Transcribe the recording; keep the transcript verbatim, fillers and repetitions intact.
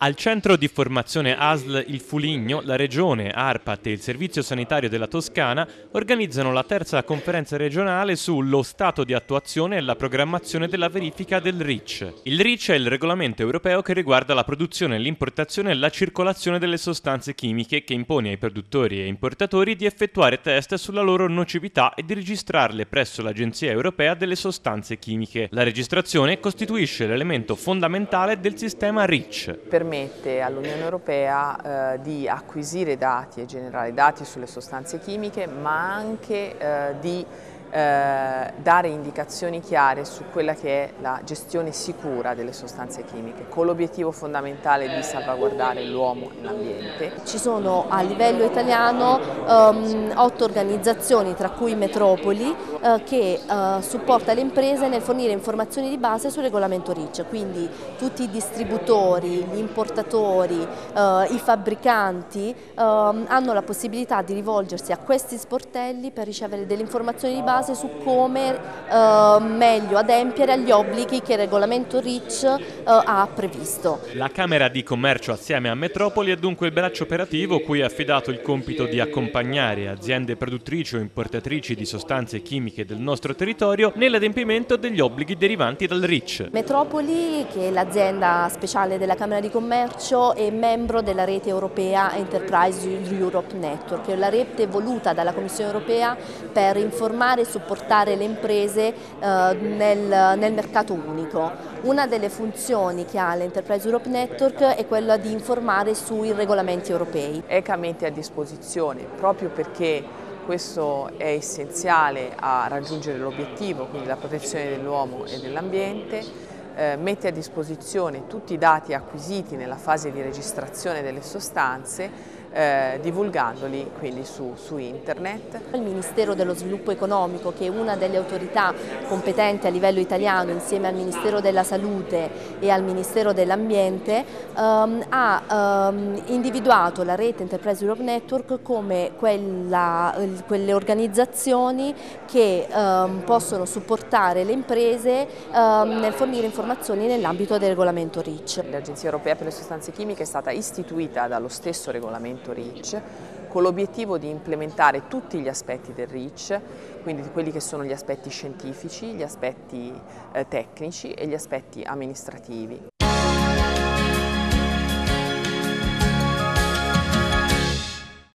Al centro di formazione A S L Il Fuligno, la Regione, ARPAT e il Servizio Sanitario della Toscana organizzano la terza conferenza regionale sullo stato di attuazione e la programmazione della verifica del REACH. Il REACH è il regolamento europeo che riguarda la produzione, l'importazione e la circolazione delle sostanze chimiche, che impone ai produttori e importatori di effettuare test sulla loro nocività e di registrarle presso l'Agenzia Europea delle Sostanze Chimiche. La registrazione costituisce l'elemento fondamentale del sistema REACH. Permette all'Unione Europea eh, di acquisire dati e generare dati sulle sostanze chimiche, ma anche eh, di eh, dare indicazioni chiare su quella che è la gestione sicura delle sostanze chimiche, con l'obiettivo fondamentale di salvaguardare l'uomo e l'ambiente. Ci sono a livello italiano um, otto organizzazioni, tra cui Metropoli, uh, che uh, supporta le imprese nel fornire informazioni di base sul regolamento REACH, quindi tutti i distributori, gli importatori, uh, i fabbricanti um, hanno la possibilità di rivolgersi a questi sportelli per ricevere delle informazioni di base su come uh, meglio adempiere agli obblighi che il regolamento REACH uh, ha previsto. La Camera di Commercio assieme a Metropoli è dunque il braccio operativo cui è affidato il compito di accompagnare aziende produttrici o importatrici di sostanze chimiche del nostro territorio nell'adempimento degli obblighi derivanti dal REACH. Metropoli, che è l'azienda speciale della Camera di Commercio, è membro della rete europea Enterprise Europe Network, che è la rete voluta dalla Commissione europea per informare e supportare le imprese eh, nel, nel mercato unico. Una delle funzioni che ha l'Enterprise Europe Network è quella di informare sui regolamenti europei. È ecamente a disposizione proprio perché questo è essenziale a raggiungere l'obiettivo, quindi la protezione dell'uomo e dell'ambiente. Eh, mette a disposizione tutti i dati acquisiti nella fase di registrazione delle sostanze, eh, divulgandoli quindi su, su internet. Il Ministero dello Sviluppo Economico, che è una delle autorità competenti a livello italiano insieme al Ministero della Salute e al Ministero dell'Ambiente, ehm, ha ehm, individuato la rete Enterprise Europe Network come quella, quelle organizzazioni che ehm, possono supportare le imprese ehm, nel fornire informazioni nell'ambito del regolamento REACH. L'Agenzia Europea per le Sostanze Chimiche è stata istituita dallo stesso regolamento REACH con l'obiettivo di implementare tutti gli aspetti del REACH, quindi quelli che sono gli aspetti scientifici, gli aspetti eh, tecnici e gli aspetti amministrativi.